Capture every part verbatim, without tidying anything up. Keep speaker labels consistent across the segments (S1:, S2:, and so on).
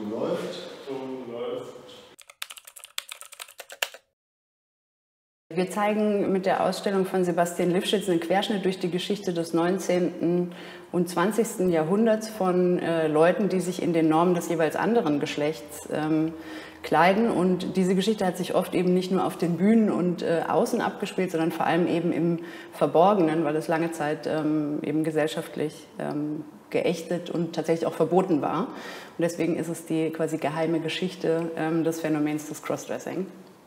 S1: läuft. Ton läuft.
S2: Wir zeigen mit der Ausstellung von Sebastian Lifschitz einen Querschnitt durch die Geschichte des neunzehnten und zwanzigsten Jahrhunderts von äh, Leuten, die sich in den Normen des jeweils anderen Geschlechts ähm, kleiden. Und diese Geschichte hat sich oft eben nicht nur auf den Bühnen und äh, außen abgespielt, sondern vor allem eben im Verborgenen, weil es lange Zeit ähm, eben gesellschaftlich ähm, geächtet und tatsächlich auch verboten war. Und deswegen ist es die quasi geheime Geschichte ähm, des Phänomens des Crossdressing.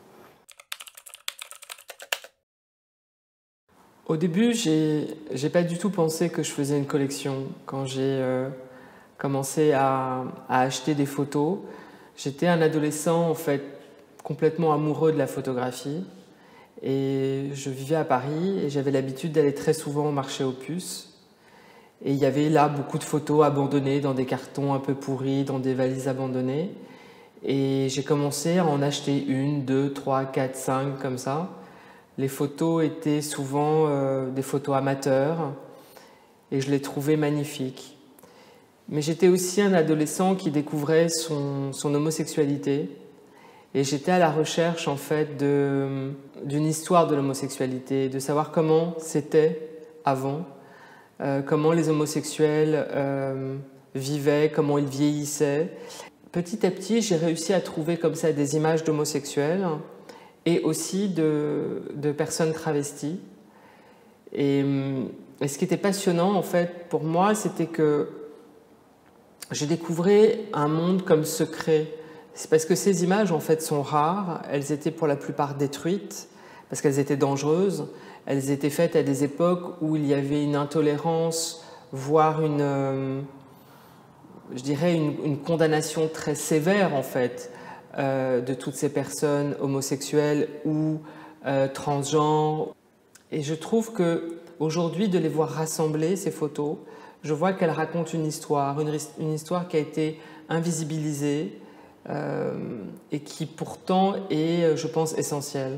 S3: Au début, j'ai j'ai pas du tout pensé que je faisais une collection. Quand j'ai euh, commencé à, à acheter des photos, j'étais un adolescent en fait complètement amoureux de la photographie et je vivais à Paris et j'avais l'habitude d'aller très souvent au marché aux puces et il y avait là beaucoup de photos abandonnées dans des cartons un peu pourris, dans des valises abandonnées et j'ai commencé à en acheter une, deux, trois, quatre, cinq comme ça. Les photos étaient souvent euh, des photos amateurs et je les trouvais magnifiques. Mais j'étais aussi un adolescent qui découvrait son, son homosexualité et j'étais à la recherche en fait d'une histoire de l'homosexualité, de savoir comment c'était avant, euh, comment les homosexuels euh, vivaient, comment ils vieillissaient. Petit à petit, j'ai réussi à trouver comme ça des images d'homosexuels et aussi de, de personnes travesties. Et, et ce qui était passionnant, en fait, pour moi, c'était que je découvrais un monde comme secret. C'est parce que ces images, en fait, sont rares. Elles étaient pour la plupart détruites, parce qu'elles étaient dangereuses. Elles étaient faites à des époques où il y avait une intolérance, voire une, euh, je dirais, une, une condamnation très sévère, en fait, Euh, de toutes ces personnes homosexuelles ou euh, transgenres. Et je trouve qu'aujourd'hui, de les voir rassembler, ces photos, je vois qu'elles racontent une histoire, une, une histoire qui a été invisibilisée euh, et qui pourtant est, je pense, essentielle.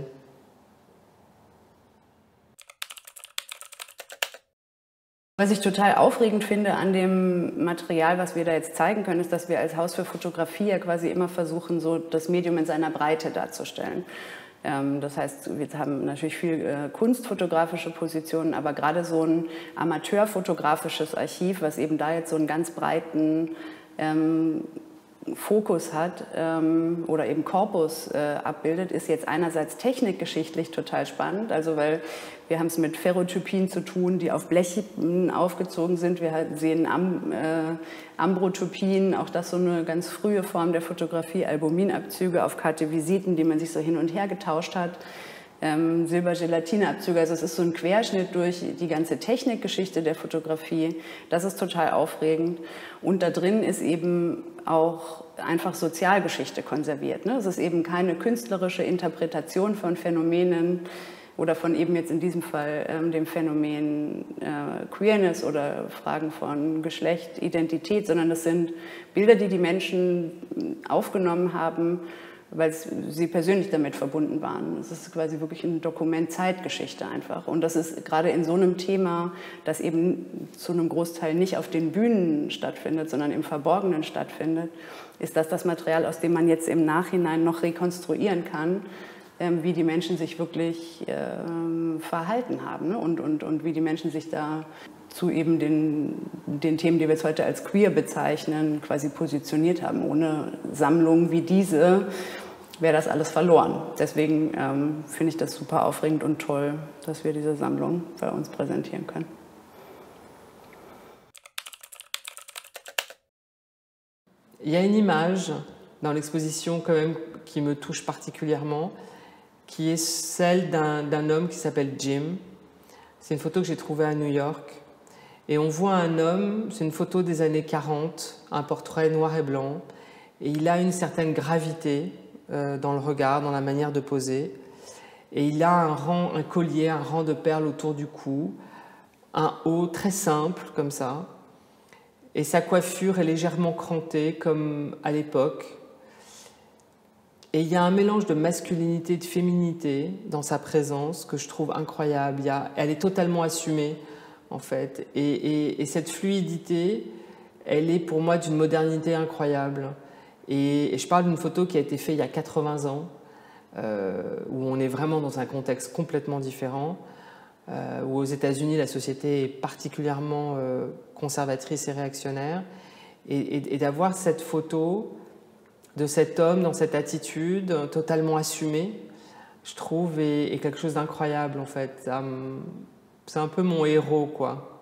S2: Was ich total aufregend finde an dem Material, was wir da jetzt zeigen können, ist, dass wir als Haus für Fotografie ja quasi immer versuchen, so das Medium in seiner Breite darzustellen. Ähm, das heißt, wir haben natürlich viel äh, kunstfotografische Positionen, aber gerade so ein amateurfotografisches Archiv, was eben da jetzt so einen ganz breiten ähm, Fokus hat ähm, oder eben Korpus äh, abbildet, ist jetzt einerseits technikgeschichtlich total spannend, also weil wir haben es mit Ferrotypien zu tun, die auf Blechen aufgezogen sind. Wir sehen Am, äh, Ambrotypien, auch das so eine ganz frühe Form der Fotografie, Albuminabzüge auf Kartevisiten, die man sich so hin und her getauscht hat. Ähm, Silber-Gelatine-Abzüge, also es ist so ein Querschnitt durch die ganze Technikgeschichte der Fotografie. Das ist total aufregend. Und da drin ist eben auch einfach Sozialgeschichte konserviert. Ne? Es ist eben keine künstlerische Interpretation von Phänomenen oder von eben jetzt in diesem Fall ähm, dem Phänomen äh, Queerness oder Fragen von Geschlecht, Identität, sondern das sind Bilder, die die Menschen aufgenommen haben, weil sie persönlich damit verbunden waren. Es ist quasi wirklich ein Dokument Zeitgeschichte einfach. Und das ist gerade in so einem Thema, das eben zu einem Großteil nicht auf den Bühnen stattfindet, sondern im Verborgenen stattfindet, ist das das Material, aus dem man jetzt im Nachhinein noch rekonstruieren kann, wie die Menschen sich wirklich äh, verhalten haben, ne? und, und, und wie die Menschen sich da zu eben den, den Themen, die wir jetzt heute als queer bezeichnen, quasi positioniert haben. Ohne Sammlungen wie diese wäre das alles verloren. Deswegen ähm, finde ich das super aufregend und toll, dass wir diese Sammlung bei uns präsentieren können.
S3: Il y a une image dans l'exposition quand même qui me touche particulièrement, qui est celle d'un d'un homme qui s'appelle Jim. C'est une photo que j'ai trouvée à New York. Et on voit un homme, c'est une photo des années quarante, un portrait noir et blanc, et il a une certaine gravité euh, dans le regard, dans la manière de poser. Et il a un rang, un collier, un rang de perles autour du cou, un haut très simple comme ça, et sa coiffure est légèrement crantée comme à l'époque. Et il y a un mélange de masculinité et de féminité dans sa présence que je trouve incroyable. Il y a, elle est totalement assumée, en fait. Et, et, et cette fluidité, elle est pour moi d'une modernité incroyable. Et, et je parle d'une photo qui a été faite il y a quatre-vingts ans, euh, où on est vraiment dans un contexte complètement différent, euh, où aux États-Unis la société est particulièrement euh, conservatrice et réactionnaire. Et, et, et d'avoir cette photo de cet homme dans cette attitude totalement assumée, je trouve, est, est quelque chose d'incroyable en fait. C'est un peu mon héros, quoi.